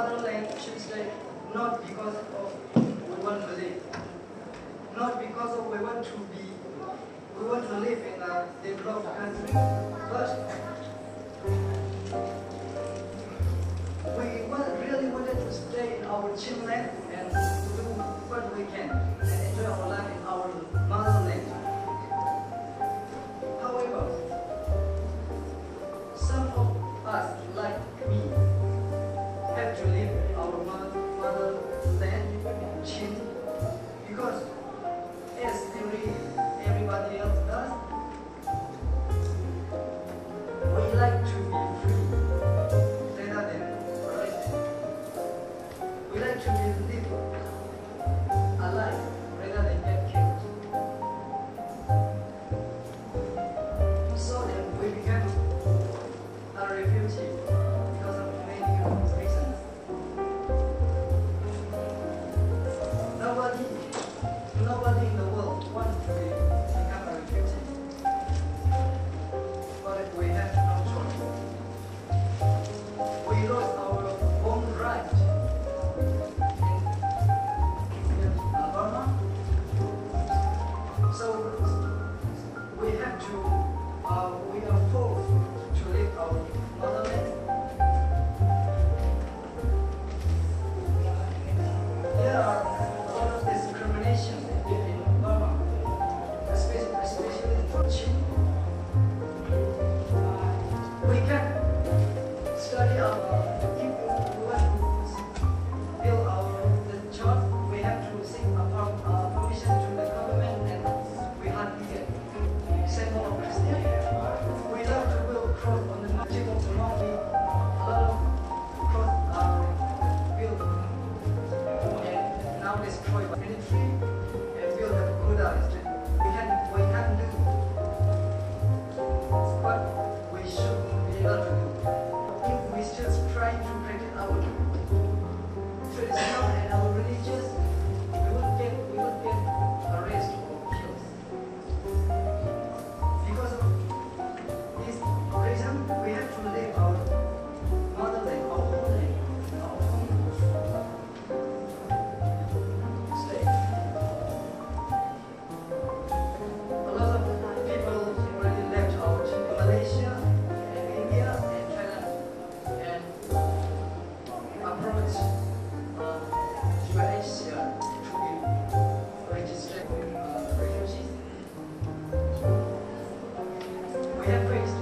motherland should stay not because of we want to live, not because of we want to live in a developed country, but really wanted to stay in our homeland and do what we can and enjoy our life in our motherland. However, some of us, like me, have to leave our motherland, Chin, because as everybody else does, we like to be free rather than arrested. We like to be live alive rather than get killed. So then we became a refugee because of many reasons. Nobody in the world wants to become a refugee, but we have no choice. We lost our own right in Burma, so we have to. We are forced to leave our motherland. There are a lot of discrimination in Burma, especially for children. We can study if we want to build the church, we have to seek permission to the government, and we hardly get. Same for Christian. We love to build cross on the tip of the mountain. A lot of cross are built and now destroyed by military and built at Buddha instead. We can do what we should be able to do. If we still try to practice our traditional and our religious, we would get arrested or killed. Because of this reason, we have to leave our motherland, our homeland, our home state. A lot of people already left out in Malaysia, and India, and Thailand, and approached UNHCR to be registered refugees. We have faced